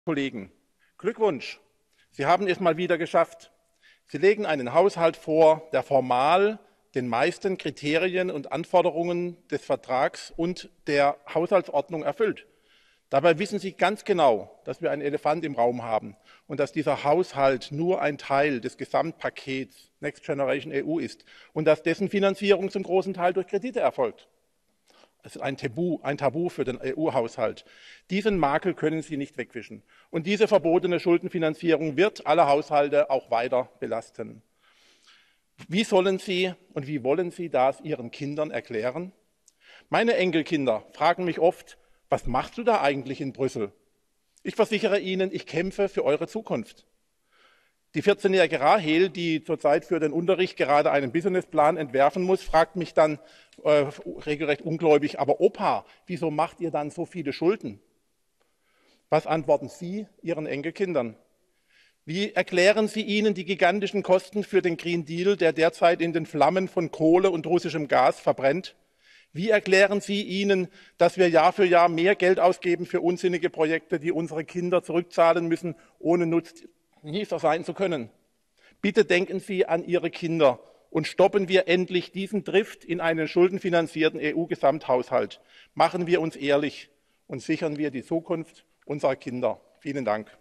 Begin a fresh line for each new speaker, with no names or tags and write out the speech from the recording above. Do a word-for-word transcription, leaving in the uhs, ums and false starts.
Kollegen, Glückwunsch! Sie haben es mal wieder geschafft. Sie legen einen Haushalt vor, der formal den meisten Kriterien und Anforderungen des Vertrags und der Haushaltsordnung erfüllt. Dabei wissen Sie ganz genau, dass wir einen Elefant im Raum haben und dass dieser Haushalt nur ein Teil des Gesamtpakets Next Generation E U ist und dass dessen Finanzierung zum großen Teil durch Kredite erfolgt. Das ist ein Tabu, ein Tabu für den E U-Haushalt. Diesen Makel können Sie nicht wegwischen. Und diese verbotene Schuldenfinanzierung wird alle Haushalte auch weiter belasten. Wie sollen Sie und wie wollen Sie das Ihren Kindern erklären? Meine Enkelkinder fragen mich oft, was machst du da eigentlich in Brüssel? Ich versichere Ihnen, ich kämpfe für eure Zukunft. Die vierzehnjährige Rahel, die zurzeit für den Unterricht gerade einen Businessplan entwerfen muss, fragt mich dann äh, regelrecht ungläubig, aber Opa, wieso macht ihr dann so viele Schulden? Was antworten Sie Ihren Enkelkindern? Wie erklären Sie ihnen die gigantischen Kosten für den Green Deal, der derzeit in den Flammen von Kohle und russischem Gas verbrennt? Wie erklären Sie ihnen, dass wir Jahr für Jahr mehr Geld ausgeben für unsinnige Projekte, die unsere Kinder zurückzahlen müssen, ohne Nutzen sein zu können? Bitte denken Sie an Ihre Kinder und stoppen wir endlich diesen Drift in einen schuldenfinanzierten E U-Gesamthaushalt. Machen wir uns ehrlich und sichern wir die Zukunft unserer Kinder. Vielen Dank.